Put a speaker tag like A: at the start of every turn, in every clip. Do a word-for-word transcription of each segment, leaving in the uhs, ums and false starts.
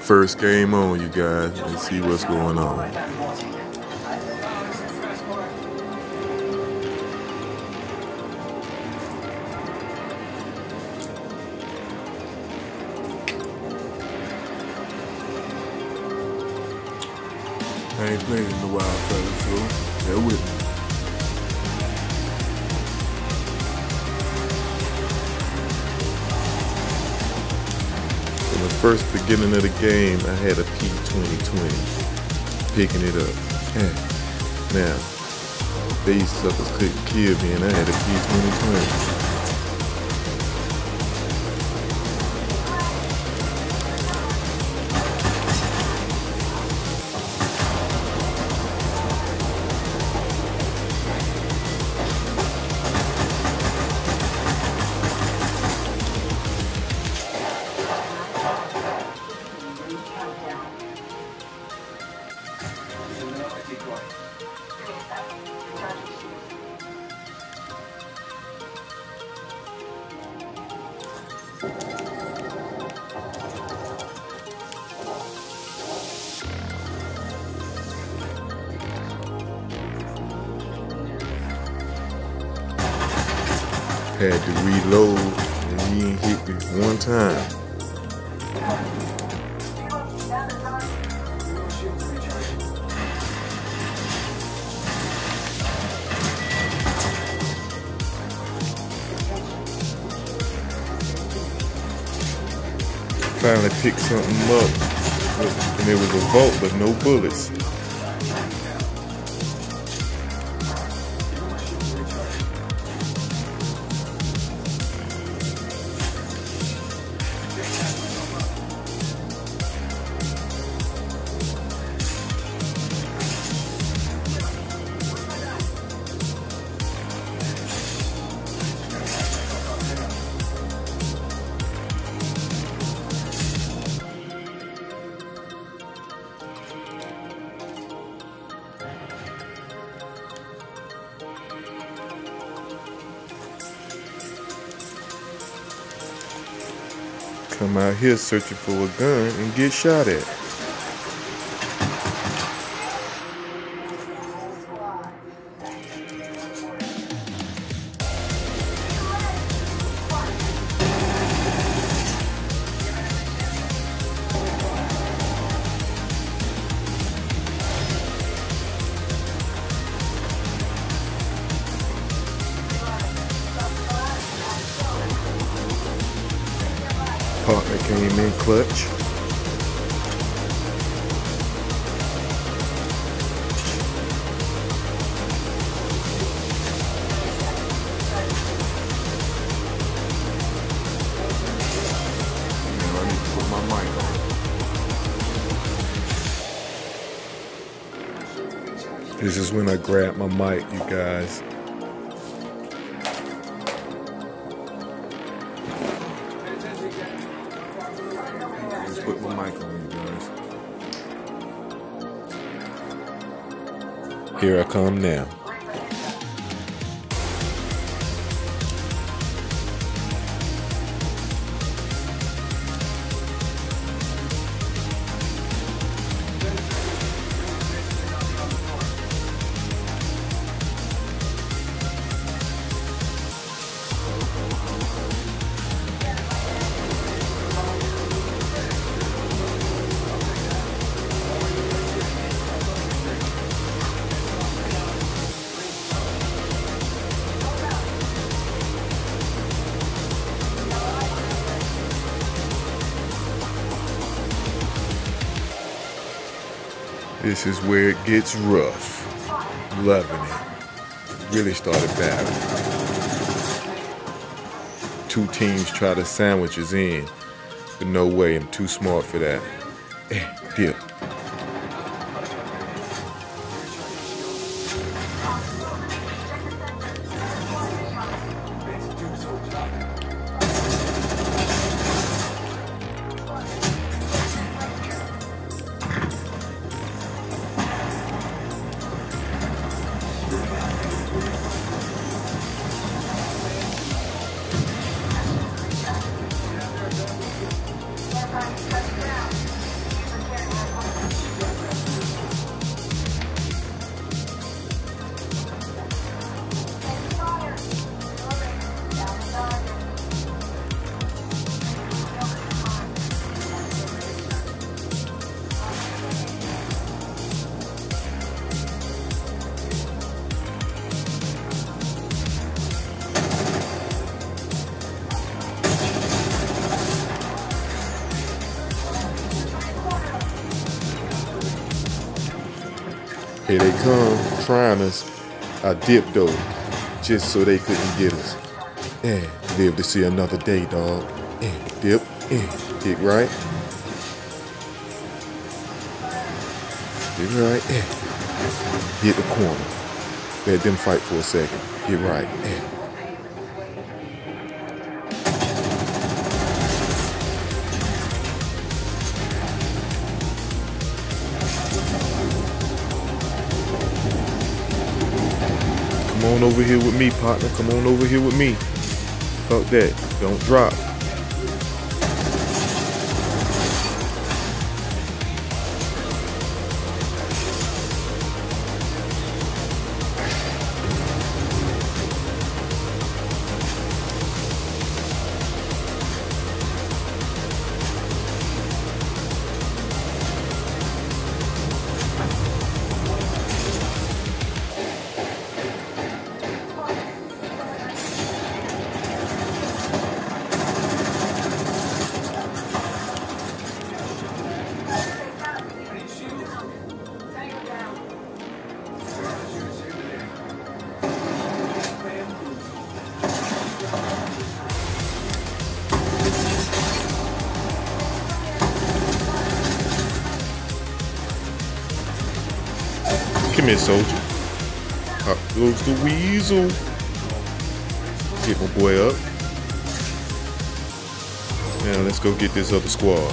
A: first game on, you guys. Let's see what's going on. I ain't played in a while, fellas, so bear with me. In the first beginning of the game, I had a P twenty twenty, picking it up. Now, these suckers couldn't kill me, and I had a P twenty twenty. Had to reload, and he ain't hit me one time. Finally picked something up, and it was a vault, but no bullets. Come out here searching for a gun and get shot at. Partner came in clutch. Now I need to put my mic on. This is when I grab my mic, you guys. Put my mic on, you guys. Here I come now. This is where it gets rough. Loving it. Really started battling. Two teams try to sandwich us in, but no way, I'm too smart for that. Eh, dip. Here they come, trying us. I dipped though, just so they couldn't get us. And live to see another day, dog. And dip, and hit right. Hit right, and hit the corner. Let them fight for a second. Hit right, and come on over here with me, partner. Come on over here with me. Fuck that. Don't drop. Come here, soldier. Up goes the weasel. Get my boy up. Now let's go get this other squad.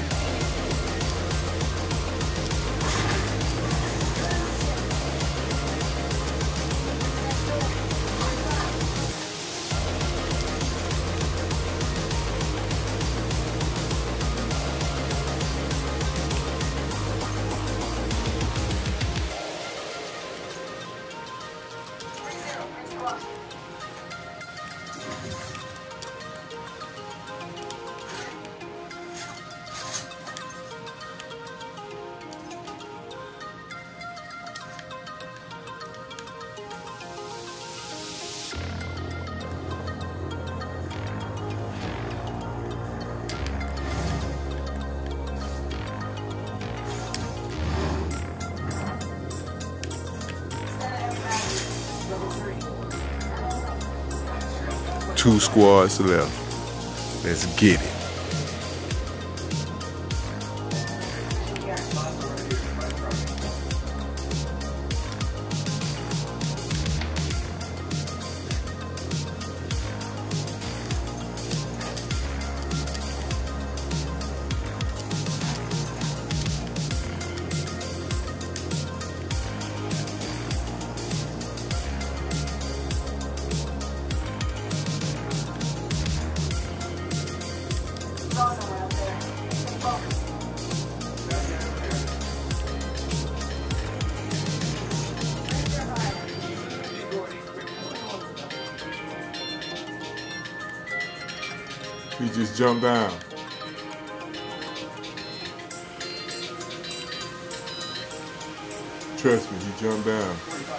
A: Two squads left. Let's get it. He just jumped down. Trust me, he jumped down.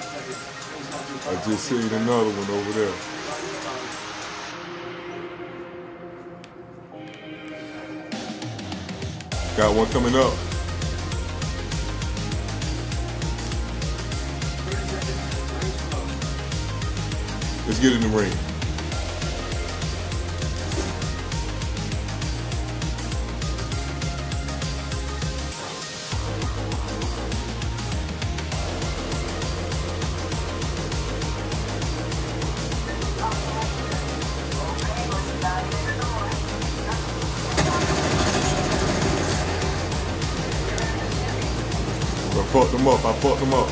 A: I just seen another one over there. Got one coming up. Let's get in the ring. I fucked them up, I fucked them up.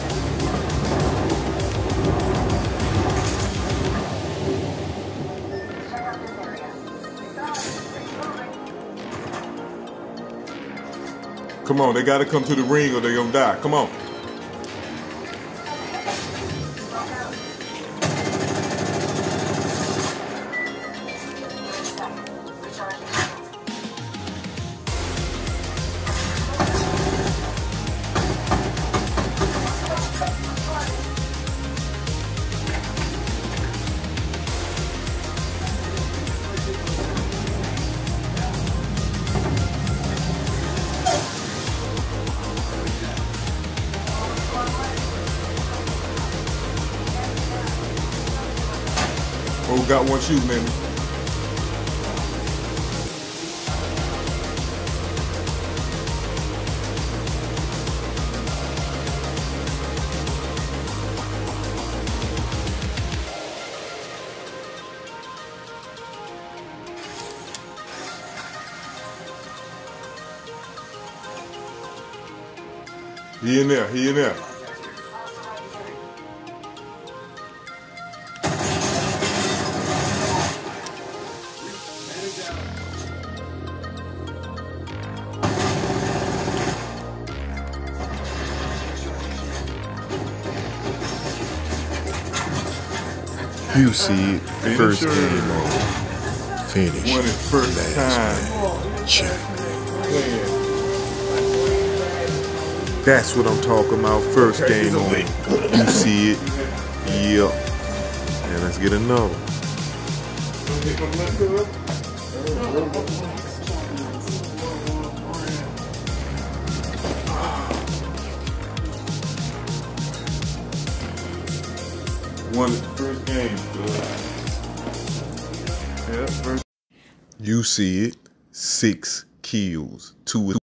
A: Come on, they gotta come to the ring or they're gonna die. Come on.
B: got one shooting at me. He in there, he in there.
A: You see it, first game on. Finish.
B: Won his first time.
A: Check.
B: Playing.
A: That's what I'm talking about. First game on. You see it. Yep. And let's get another.
B: Won his first game. Yeah, first.
A: You see it. Six kills. Two.